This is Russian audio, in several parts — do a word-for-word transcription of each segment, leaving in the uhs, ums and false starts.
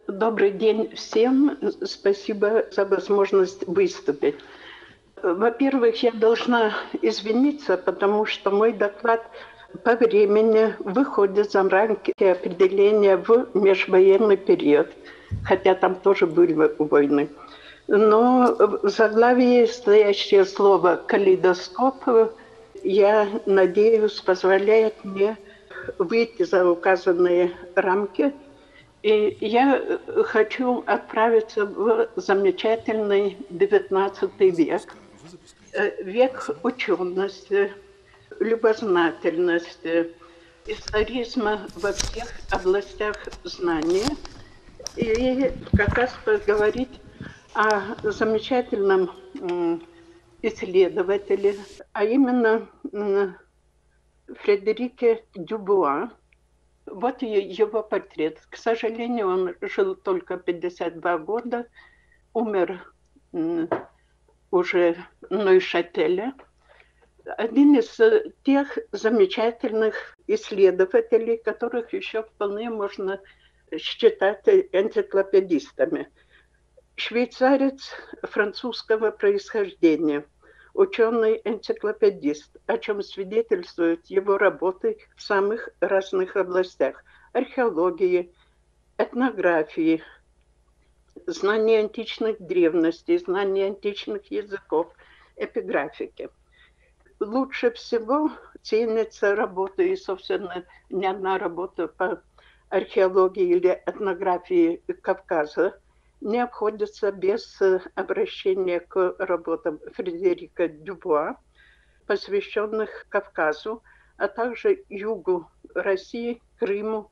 Добрый день всем. Спасибо за возможность выступить. Во-первых, я должна извиниться, потому что мой доклад по времени выходит за рамки определения в межвоенный период, хотя там тоже были войны. Но в заглавии стоящее слово «калейдоскоп», я надеюсь, позволяет мне выйти за указанные рамки. И я хочу отправиться в замечательный девятнадцатый век, век учености, любознательности, историзма во всех областях знания. И как раз поговорить о замечательном исследователе, а именно Фредерике Дюбуа. Вот его портрет. К сожалению, он жил только пятьдесят два года, умер уже в Нойшателе. Один из тех замечательных исследователей, которых еще вполне можно считать энциклопедистами. Швейцарец французского происхождения, ученый-энциклопедист, о чем свидетельствуют его работы в самых разных областях: археологии, этнографии, знания античных древностей, знания античных языков, эпиграфики. Лучше всего ценится работа, и, собственно, не одна работа по археологии или этнографии Кавказа не обходится без обращения к работам Фредерика Дюбуа, посвященных Кавказу, а также югу России, Крыму.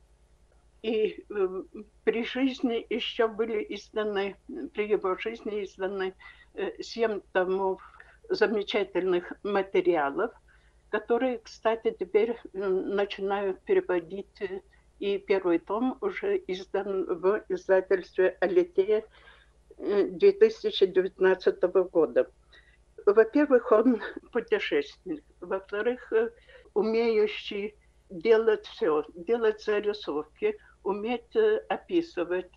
И э, при жизни еще были изданы, при его жизни изданы э, семь томов замечательных материалов, которые, кстати, теперь э, начинают переводить. Э, И первый том уже издан в издательстве «Алитея» две тысячи девятнадцатого года. Во-первых, он путешественник. Во-вторых, умеющий делать все, делать зарисовки, уметь описывать,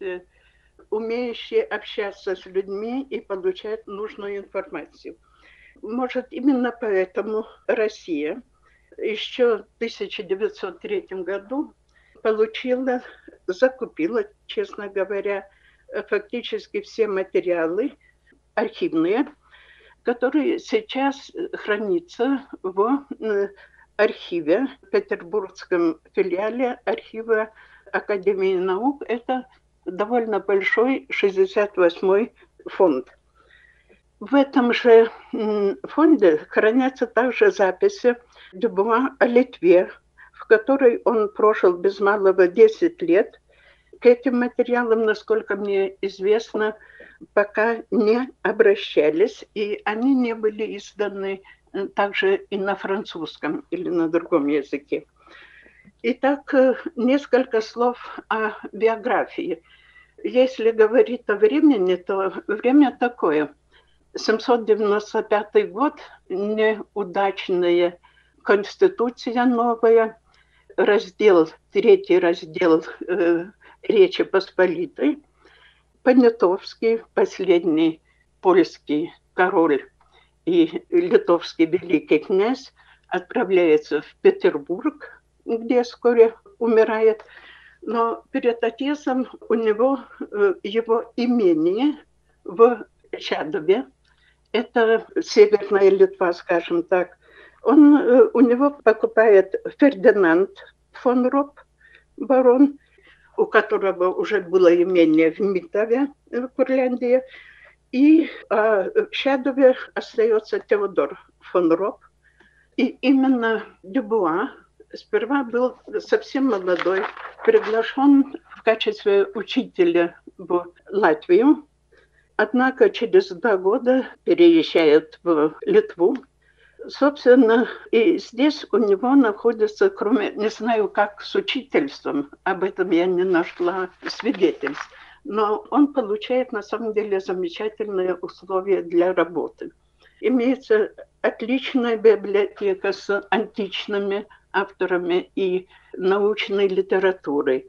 умеющий общаться с людьми и получать нужную информацию. Может, именно поэтому Россия еще в тысяча девятьсот третьем году получила, закупила, честно говоря, фактически все материалы архивные, которые сейчас хранятся в архиве, в петербургском филиале архива Академии наук. Это довольно большой шестьдесят восьмой фонд. В этом же фонде хранятся также записи Дюбуа о Литве, в которой он прожил без малого десять лет. К этим материалам, насколько мне известно, пока не обращались, и они не были изданы также и на французском или на другом языке. Итак, несколько слов о биографии. Если говорить о времени, то время такое. семьсот девяносто пятый год, неудачная конституция новая, раздел, третий раздел э, Речи Посполитой. Понятовский, последний польский король и литовский великий князь, отправляется в Петербург, где вскоре умирает. Но перед отъездом у него э, его имение в Чадове, это Северная Литва, скажем так, он, у него покупает Фердинанд фон Ропп, барон, у которого уже было имение в Митове, в Курляндии, и а в Чадове остается Теодор фон Ропп. И именно Дюбуа сперва был совсем молодой, приглашен в качестве учителя в Латвию, однако через два года переезжает в Литву. Собственно, и здесь у него находится, кроме, не знаю, как с учительством, об этом я не нашла свидетельств, но он получает на самом деле замечательные условия для работы. Имеется отличная библиотека с античными авторами и научной литературой.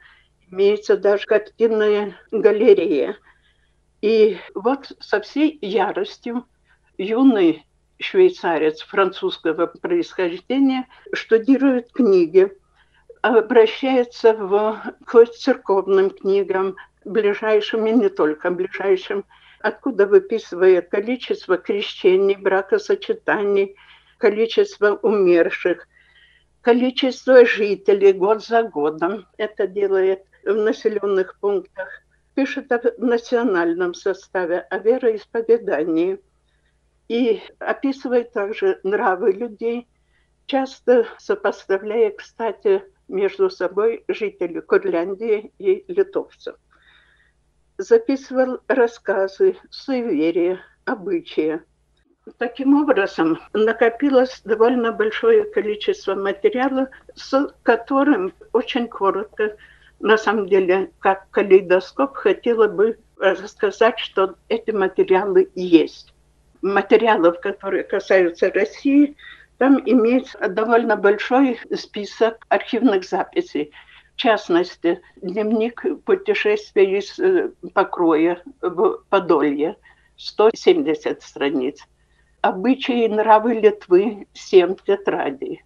Имеется даже картинная галерея. И вот со всей яростью юный швейцарец французского происхождения штудирует книги, обращается в, к церковным книгам, ближайшим и не только ближайшим, откуда выписывает количество крещений, бракосочетаний, количество умерших, количество жителей год за годом. Это делает в населенных пунктах. Пишет о национальном составе, о вероисповедании. И описывает также нравы людей, часто сопоставляя, кстати, между собой жителей Курляндии и литовцев. Записывал рассказы, суеверия, обычаи. Таким образом, накопилось довольно большое количество материала, с которым очень коротко, на самом деле, как калейдоскоп, хотела бы рассказать, что эти материалы есть. Материалов, которые касаются России, там имеется довольно большой список архивных записей. В частности, дневник путешествия из Покроя в Подолье, сто семьдесят страниц. Обычаи и нравы Литвы, семь тетрадей.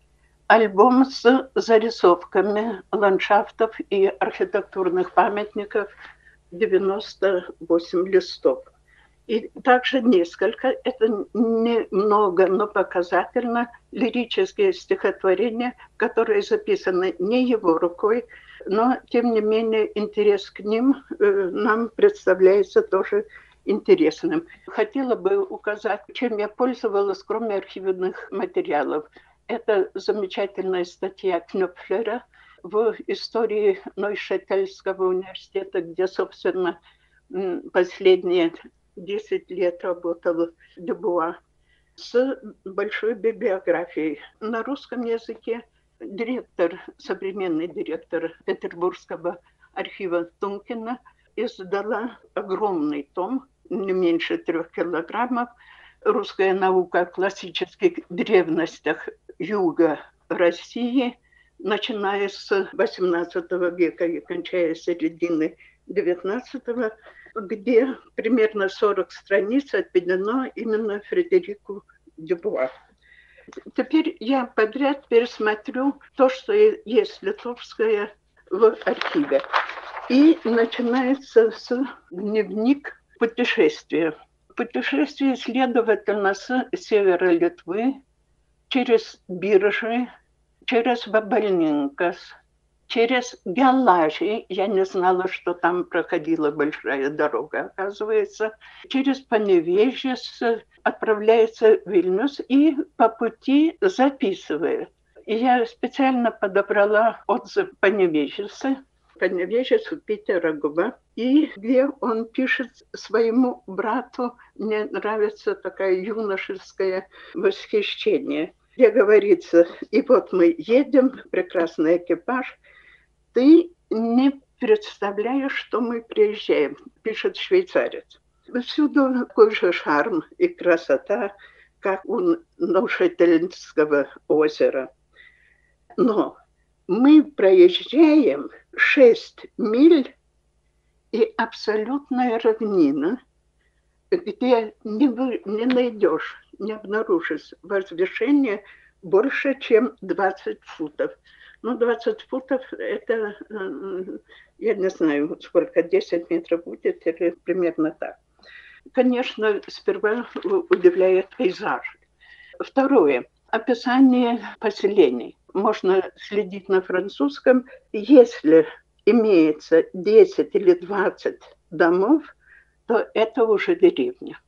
Альбом с зарисовками ландшафтов и архитектурных памятников, девяносто восемь листов. И также несколько, это немного, но показательно, лирические стихотворения, которые записаны не его рукой, но, тем не менее, интерес к ним э, нам представляется тоже интересным. Хотела бы указать, чем я пользовалась, кроме архивных материалов. Это замечательная статья Кнёпфлера в истории Нойшетельского университета, где, собственно, последние десять лет работал Дюбуа, с большой библиографией. На русском языке директор, современный директор Петербургского архива Тункина издала огромный том, не меньше трех килограммов, «Русская наука о классических древностях юга России», начиная с восемнадцатого века и кончая середины девятнадцатого, где примерно сорок страниц отведено именно Фредерику Дюбуа. Теперь я подряд пересмотрю то, что есть литовское в архиве. И начинается с дневник путешествия. Путешествие, следовательно, с севера Литвы через Биржи, через Бабальнинкас, через Гелажи, я не знала, что там проходила большая дорога, оказывается, через Паневежес отправляется в Вильнюс и по пути записывает. И я специально подобрала отзыв Паневежеса, Паневежес у Питера Губа, и где он пишет своему брату, мне нравится такое юношеское восхищение, где говорится: и вот мы едем, прекрасный экипаж, ты не представляешь, что мы приезжаем, пишет швейцарец. Всюду такой же шарм и красота, как у Нойшетельского озера. Но мы проезжаем шесть миль и абсолютная равнина, где не, вы, не найдешь, не обнаружишь возвышение больше, чем двадцать футов. Ну, двадцать футов – это, я не знаю, сколько, десять метров будет или примерно так. Конечно, сперва удивляет пейзаж. Второе. Описание поселений. Можно следить на французском. Если имеется десять или двадцать домов, то это уже деревня.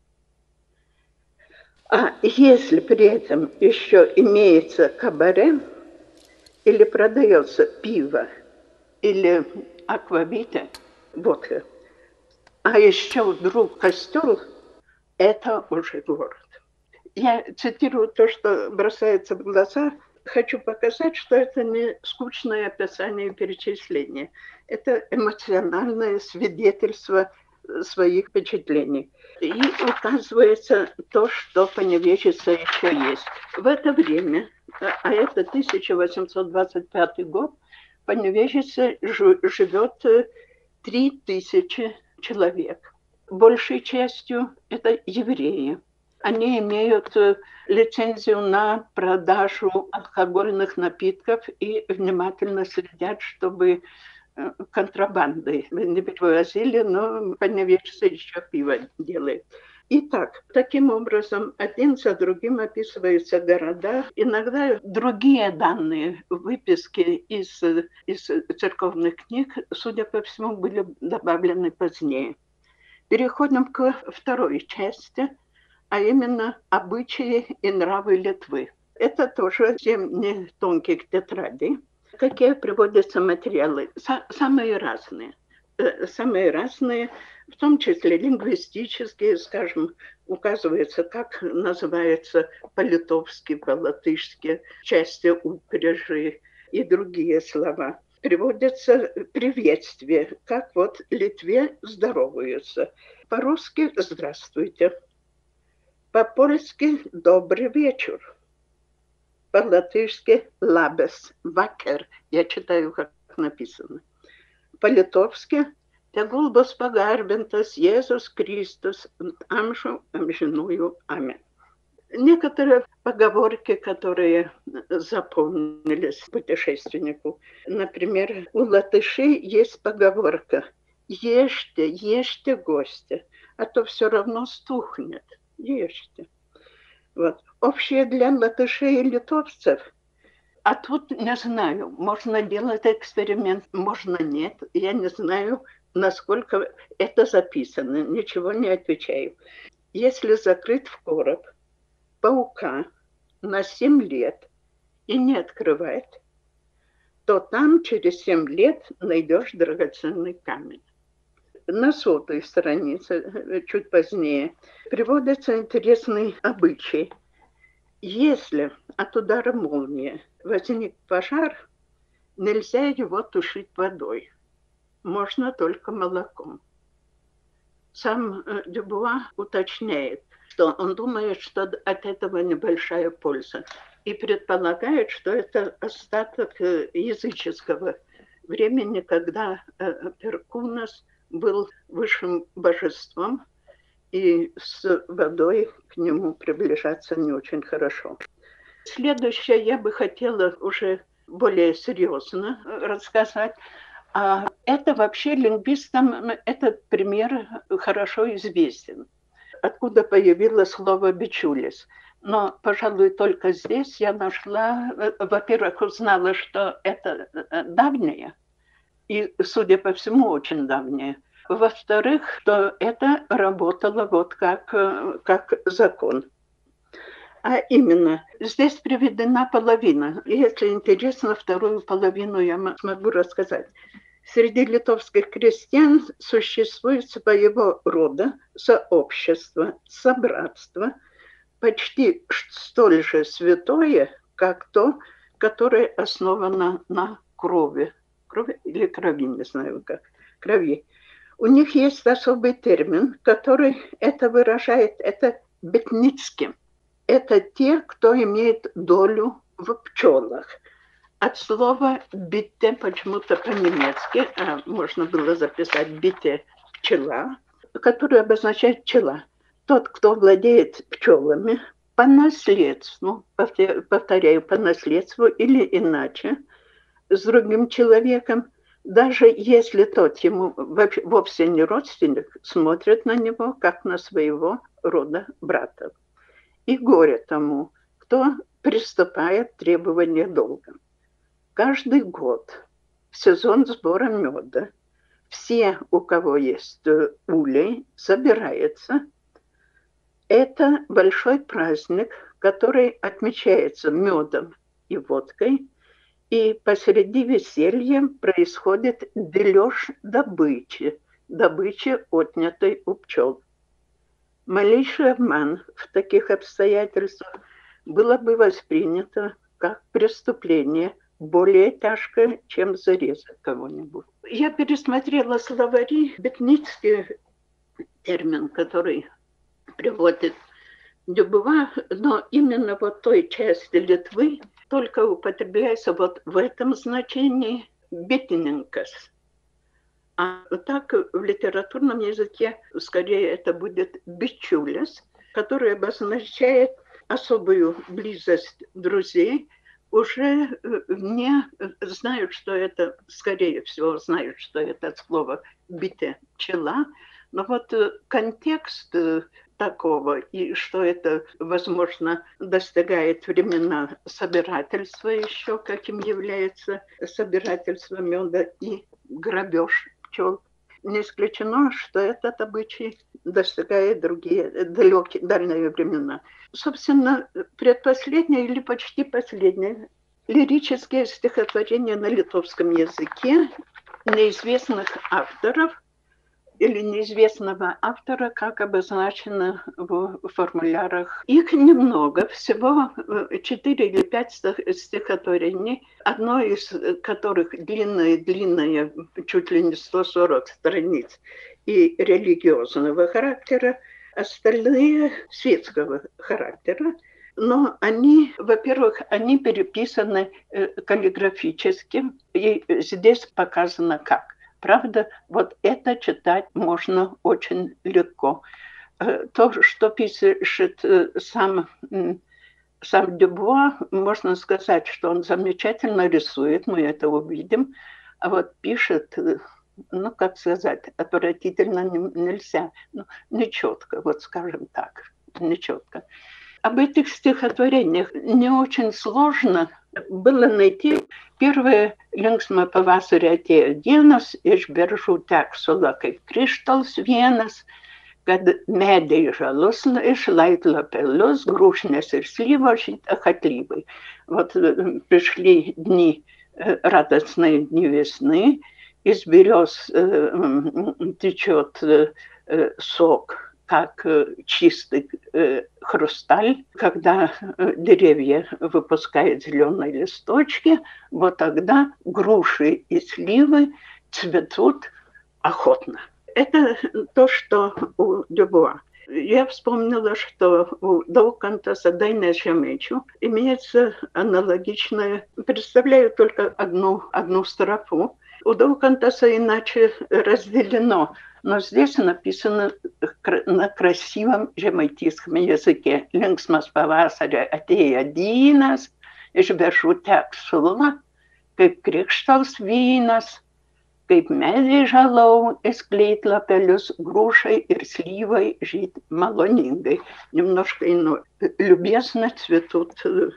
А если при этом еще имеется кабаре, или продается пиво, или аквавита, водка, а еще вдруг костел, это уже город. Я цитирую то, что бросается в глаза. Хочу показать, что это не скучное описание и перечисление. Это эмоциональное свидетельство своих впечатлений. И указывается то, что Паневежеса еще есть. В это время, а это тысяча восемьсот двадцать пятый год, Поневежице живет три тысячи человек. Большей частью это евреи. Они имеют лицензию на продажу алкогольных напитков и внимательно следят, чтобы контрабанды не перевозили, но Поневежице еще пиво делает. Итак, таким образом, один за другим описываются города. Иногда другие данные, выписки из, из церковных книг, судя по всему, были добавлены позднее. Переходим к второй части, а именно обычаи и нравы Литвы. Это тоже семь не тонких тетрадей. Какие приводятся материалы? Самые разные. Самые разные, в том числе лингвистические, скажем, указывается, как называется по-литовски, по-латышски, части упряжи и другие слова. Приводятся приветствия, как вот Литве здороваются. По-русски «здравствуйте», по-польски «добрый вечер», по-латышски «лабес», «вакер», я читаю, как написано. По-литовски «Tegul bus pagarbintas Jēzus Kristus amžu amžinųjų аминь». Некоторые поговорки, которые запомнились путешественнику. Например, у латышей есть поговорка «Ешьте, ешьте, гости, а то все равно стухнет. Ешьте». Вот. Общее для латышей и литовцев. А тут не знаю, можно делать эксперимент, можно нет. Я не знаю, насколько это записано. Ничего не отвечаю. Если закрыть в короб паука на семь лет и не открывать, то там через семь лет найдешь драгоценный камень. На сотой странице, чуть позднее, приводится интересный обычай. Если от удара молнии возник пожар, нельзя его тушить водой. Можно только молоком. Сам Дюбуа уточняет, что он думает, что от этого небольшая польза. И предполагает, что это остаток языческого времени, когда Перкунас был высшим божеством, и с водой к нему приближаться не очень хорошо. Следующее я бы хотела уже более серьезно рассказать. А это вообще лингвистам этот пример хорошо известен. Откуда появилось слово «бичулис». Но, пожалуй, только здесь я нашла, во-первых, узнала, что это давнее, и, судя по всему, очень давнее. Во-вторых, что это работало вот как, как закон. А именно, здесь приведена половина. И если интересно, вторую половину я смогу рассказать. Среди литовских крестьян существует своего рода сообщество, собратство, почти столь же святое, как то, которое основано на крови. Крови или крови, не знаю как. Крови. У них есть особый термин, который это выражает, это бетницкий. Это те, кто имеет долю в пчелах. От слова «бите» почему-то по-немецки, а можно было записать «бите» пчела, которая обозначает пчела. Тот, кто владеет пчелами по наследству, повторяю, по наследству или иначе, с другим человеком, даже если тот ему вовсе не родственник, смотрит на него как на своего рода брата. И горе тому, кто приступает к требованию долга. Каждый год в сезон сбора меда все, у кого есть улей, собираются. Это большой праздник, который отмечается медом и водкой. И посреди веселья происходит дележ добычи, добычи, отнятой у пчел. Малейший обман в таких обстоятельствах было бы воспринято как преступление более тяжкое, чем зарезать кого-нибудь. Я пересмотрела словари, бетницкий термин, который приводит Дюбуа, но именно вот той части Литвы только употребляется вот в этом значении битиненькас. А так в литературном языке скорее это будет бичулес, который обозначает особую близость друзей, уже не знают, что это, скорее всего, знают, что это слово «бите» – «пчела», но вот контекст такого, и что это, возможно, достигает времена собирательства еще, каким является собирательство меда и грабеж пчел. Не исключено, что этот обычай достигает другие далекие, дальние времена. Собственно, предпоследнее или почти последнее лирические стихотворения на литовском языке неизвестных авторов или неизвестного автора, как обозначено в формулярах. Их немного, всего четыре или пять стихотворений, одно из которых длинное-длинное, чуть ли не сто сорок страниц, и религиозного характера, остальные светского характера. Но они, во-первых, они переписаны каллиграфически, и здесь показано как. Правда, вот это читать можно очень легко. То, что пишет сам, сам Дюбуа, можно сказать, что он замечательно рисует, мы это увидим, а вот пишет, ну, как сказать, отвратительно нельзя, ну, нечетко, вот скажем так, нечетко. Об этих стихотворениях не очень сложно было найти. Первое «Linksma pavasarį atėjo dienos, iš beržų tek sula kaip krištals vienas, kad medžiai žalus išlaid lapelius, грушнес и сливos охотливый». Вот пришли дни, радостные дни весны, из берез течет сок, как чистый э, хрусталь, когда э, деревья выпускают зеленые листочки, вот тогда груши и сливы цветут охотно. Это то, что у Дюбуа. Я вспомнила, что у Даукантаса «Дайне Жемечу» имеется аналогичное, представляю только одну, одну строфу. У Даукантаса иначе разделено, но здесь написано на красивом жемайтийском языке. «Linksmas pavasarį atėjo dienas, iš beržų tek sula, kaip krikštals vynas, kaip medžiai žalau, išskleid lapelius, грушей и сливой жить малонингой». Немножко иное. Любезно цветут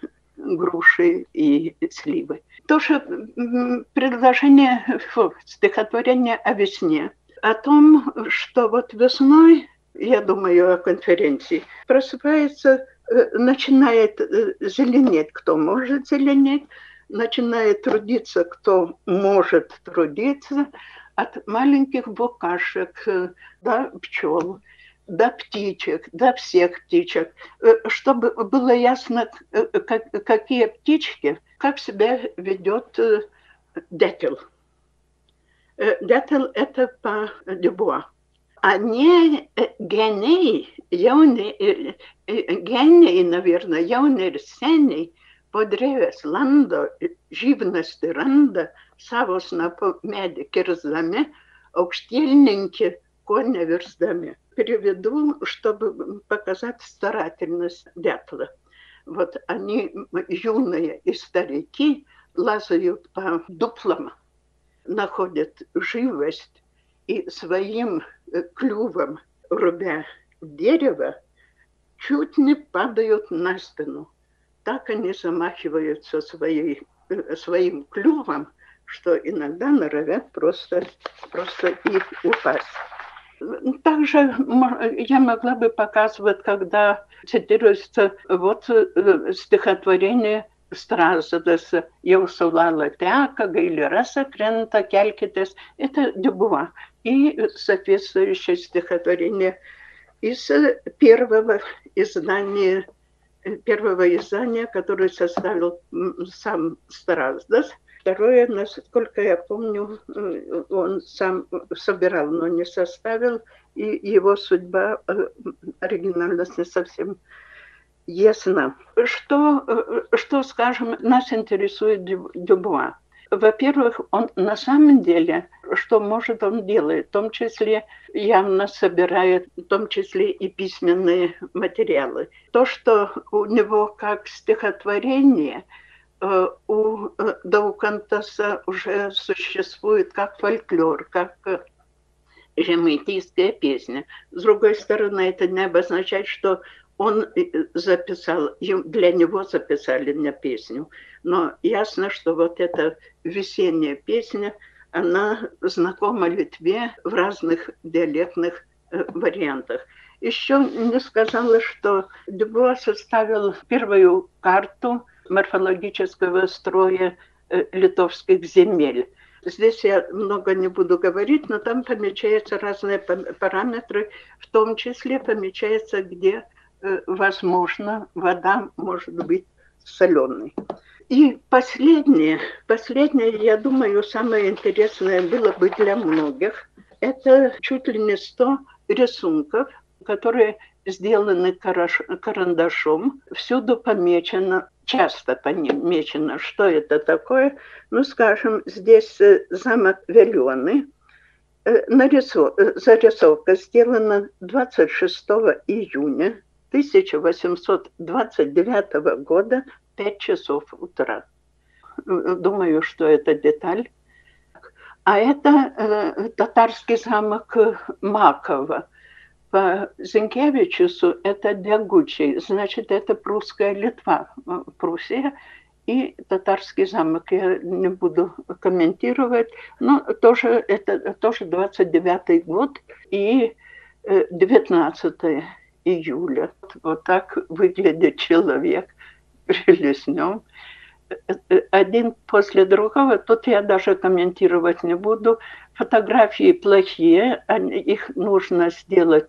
груши и сливы. То же предложение, фу, стихотворение о весне, о том, что вот весной, я думаю о конференции, просыпается, начинает зеленеть, кто может зеленеть, начинает трудиться, кто может трудиться, от маленьких букашек до пчел, до птичек, до всех птичек, чтобы было ясно, как, какие птички, как себя ведет дятел. Дятел – это по Дюбуа. Они гении, jaunie, geniai, наверное, jaunie ir seniai po drevės lando živnastį randa savo snapu medį kirsdami, aukštielninki ko nevirсдами. Переведу, чтобы показать старательность дятла. Вот они, юные и старики, лазают по дуплам, находят живость и своим клювом, рубя дерево, чуть не падают на спину. Так они замахиваются своей, своим клювом, что иногда норовят просто, просто их упасть. Также я могла бы показывать, когда цитируется вот стихотворение Стразадаса «Jau saulala teka, gaili rasa krenta, kelkitės». Это Дюбуа. И соответствующее стихотворение из первого издания, первого издания, которое составил сам Страздас. Второе, насколько я помню, он сам собирал, но не составил, и его судьба, оригинальность не совсем ясна. Что, что, скажем, нас интересует Дюбуа? во-первых, он на самом деле, что может он делает, в том числе явно собирает, в том числе и письменные материалы. То, что у него как стихотворение, у Даукантаса уже существует как фольклор, как жемитийская песня. С другой стороны, это не обозначает, что он записал, для него записали на песню. Но ясно, что вот эта весенняя песня, она знакома Литве в разных диалектных вариантах. Еще не сказала, что Дюбуа составил первую карту морфологического строя литовских земель. Здесь я много не буду говорить, но там помечаются разные параметры, в том числе помечается, где, возможно, вода может быть соленой. И последнее, последнее, я думаю, самое интересное было бы для многих, это чуть ли не сто рисунков, которые сделаны карандашом, всюду помечено, часто помечено, что это такое. Ну, скажем, здесь замок Велёны. Зарисовка сделана двадцать шестого июня тысяча восемьсот двадцать девятого года, пять часов утра. Думаю, что это деталь. А это э, татарский замок Маково. По Зинкевичусу это Дягучий, значит, это прусская Литва, Пруссия и татарский замок. Я не буду комментировать, но тоже, это тоже двадцать девятый год и девятнадцатого июля. Вот так выглядит человек прелестнем. Один после другого, тут я даже комментировать не буду. Фотографии плохие, их нужно сделать,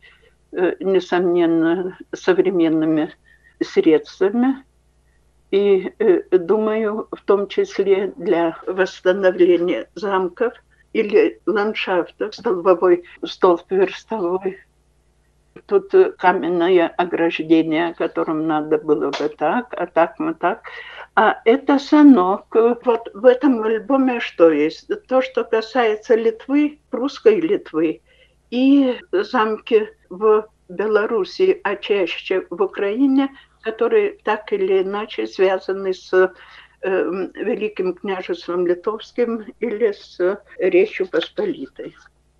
несомненно, современными средствами. И думаю, в том числе для восстановления замков или ландшафтов, столбовой, столб верстовой. Тут каменное ограждение, которым надо было бы так, а так мы так. А это санок. Вот в этом альбоме что есть? То, что касается Литвы, прусской Литвы, и замки в Белоруссии, а чаще в Украине, которые так или иначе связаны с э, Великим княжеством Литовским или с Речью Посполитой.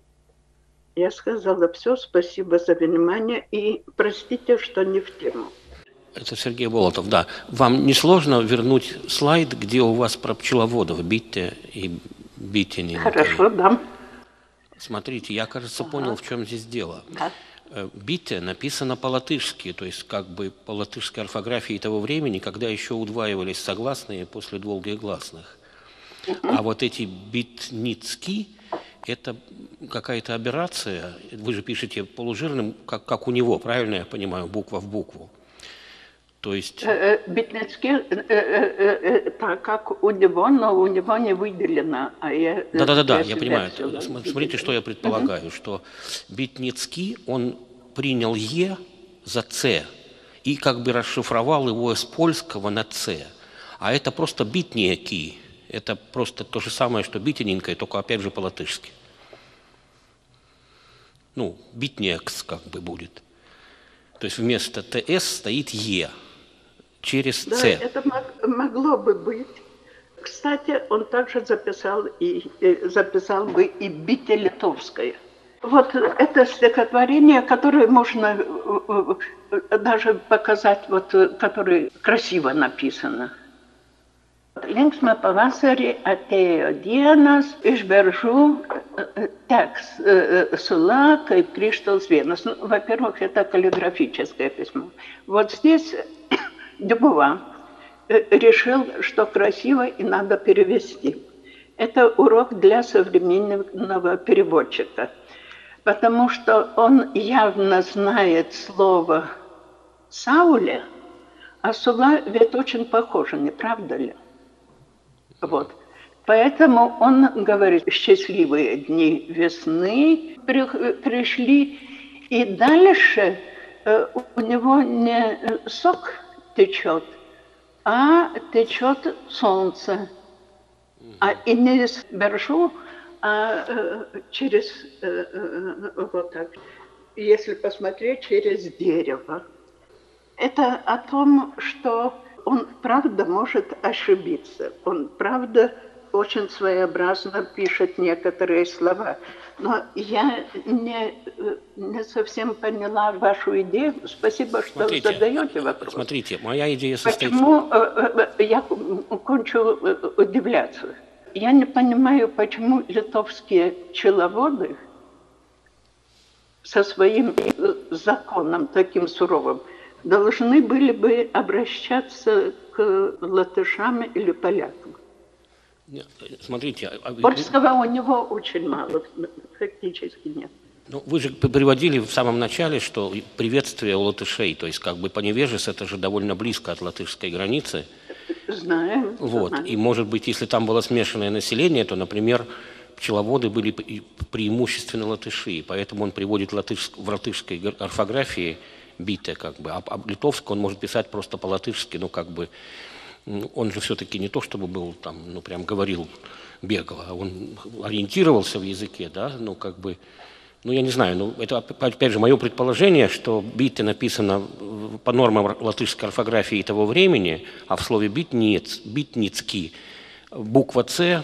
Я сказала все, спасибо за внимание и простите, что не в тему. Это Сергей Болотов, да. Вам не сложно вернуть слайд, где у вас про пчеловодов, Битте и Биттинин? Хорошо, да. Смотрите, я, кажется, ага. понял, в чем здесь дело. Да. Битте написано по-латышски, то есть как бы по латышской орфографии того времени, когда еще удваивались согласные после долгих гласных. Угу. А вот эти битницки – это какая-то аберрация. Вы же пишете полужирным, как, как у него, правильно я понимаю, буква в букву. То есть... Битницкий, так как у него, но у него не выделено. Да-да-да, я понимаю. Смотрите, что я предполагаю, что Битницкий, он принял «е» за «ц» и как бы расшифровал его из польского на «ц». А это просто «битнеки». Это просто то же самое, что «битененькое», только опять же по-латышски. Ну, «битнекс» как бы будет. То есть вместо «тс» стоит «е». Через да, «ц». Это могло бы быть. Кстати, он также записал, и, записал бы и «Битте литовское». Вот это стихотворение, которое можно даже показать, вот, которое красиво написано. Linksma pavasarį atėjo dienas, iš beržų текст сula, kaip Krištals vienas. Ну, во-первых, это каллиграфическое письмо. Вот здесь Дюбуа решил, что красиво и надо перевести. Это урок для современного переводчика, потому что он явно знает слово «сауле», а «сула» ведь очень похоже, не правда ли? Вот. Поэтому он говорит, счастливые дни весны пришли, и дальше у него не сок течет, а течет солнце. А и не из Бержу, а э, через, э, э, вот так, если посмотреть, через дерево. Это о том, что он правда может ошибиться, он правда очень своеобразно пишет некоторые слова. Но я не, не совсем поняла вашу идею. Спасибо, что Смотрите, задаете вопрос. Смотрите, моя идея состоит... Почему э, э, я кончу удивляться? Я не понимаю, почему литовские пчеловоды со своим законом таким суровым должны были бы обращаться к латышам или полякам. Смотрите, Польского у него очень мало, фактически нет. Ну, вы же приводили в самом начале, что приветствие у латышей, то есть как бы Поневежес, это же довольно близко от латышской границы. Знаем. Вот. Знаем. И, может быть, если там было смешанное население, то, например, пчеловоды были преимущественно латыши, поэтому он приводит латыш, в латышской орфографии бите, как бы, а, а литовск он может писать просто по-латышски, ну, как бы, он же все-таки не то, чтобы был там, ну, прям говорил бегло, а он ориентировался в языке, да, ну, как бы, ну, я не знаю, ну, это, опять же, мое предположение, что бите написано по нормам латышской орфографии того времени, а в слове битниц, битницкий буква «С»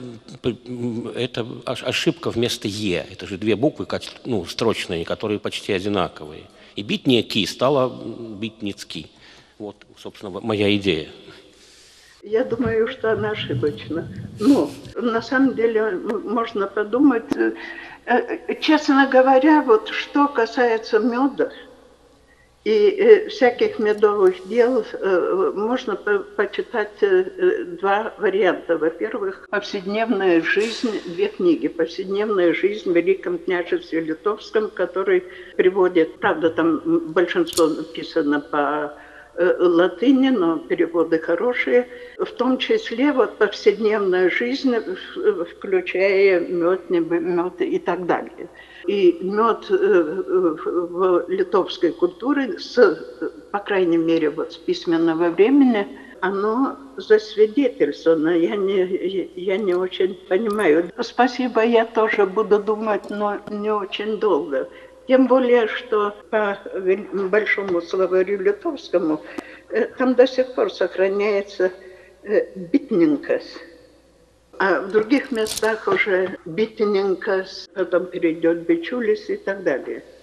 – это ошибка вместо «Е». Это же две буквы, ну, строчные, которые почти одинаковые. И битники стало битницкий. Вот, собственно, моя идея. Я думаю, что она ошибочна. Но на самом деле можно подумать, честно говоря, вот что касается меда и всяких медовых дел, можно почитать два варианта. Во-первых, «Повседневная жизнь», две книги. «Повседневная жизнь в Великом княжестве Литовском», который приводит, правда, там большинство написано по латыни, но переводы хорошие, в том числе вот повседневная жизнь, включая мед, мед и так далее. И мед в литовской культуре, с, по крайней мере, вот с письменного времени, оно засвидетельствовано. Я не, я не очень понимаю. Спасибо, я тоже буду думать, но не очень долго. Тем более, что по большому словарю литовскому там до сих пор сохраняется битненькас. А в других местах уже битненькас, потом перейдет бичулис и так далее.